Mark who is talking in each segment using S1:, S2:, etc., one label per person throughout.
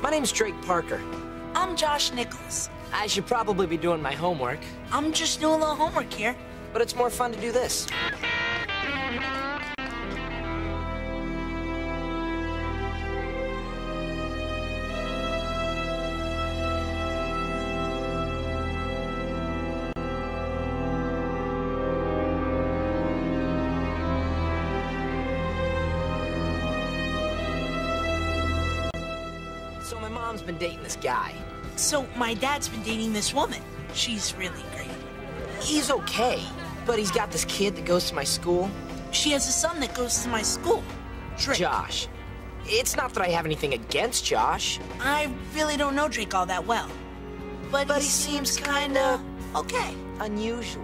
S1: My name's Drake Parker.
S2: I'm Josh Nichols.
S1: I should probably be doing my homework.
S2: I'm just doing a little homework here.
S1: But it's more fun to do this. So my mom's been dating this guy.
S2: So my dad's been dating this woman. She's really great.
S1: He's okay, but he's got this kid that goes to my school.
S2: She has a son that goes to my school. Drake.
S1: Josh. It's not that I have anything against Josh.
S2: I really don't know Drake all that well. But he seems kinda okay.
S1: Unusual.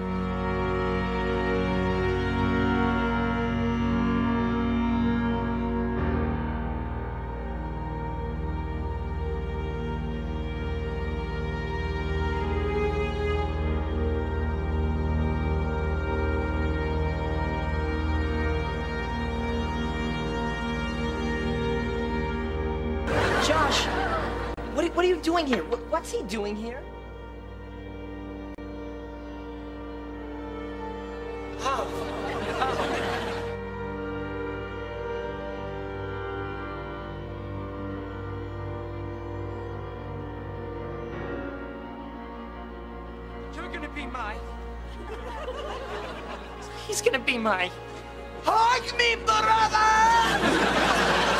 S1: Josh, what are you doing here? What's he doing here? You're gonna be my... He's gonna be my... Hug me, brother!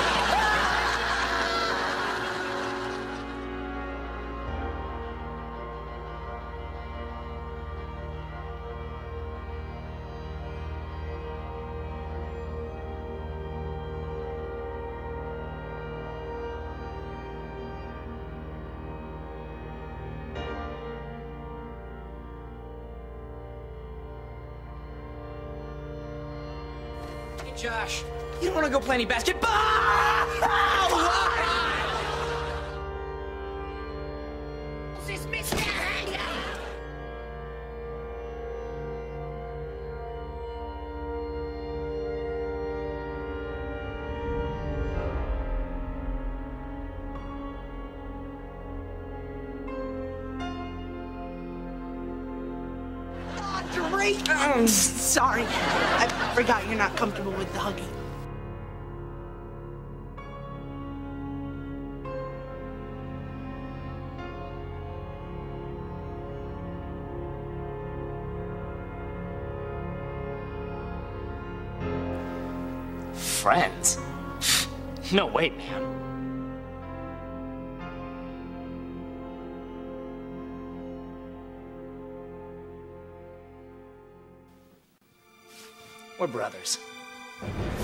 S1: Hey, Josh, you don't want to go play any basketball?
S2: Drake. Sorry. I forgot you're not comfortable with the hugging.
S1: Friends? No way, man. We're brothers.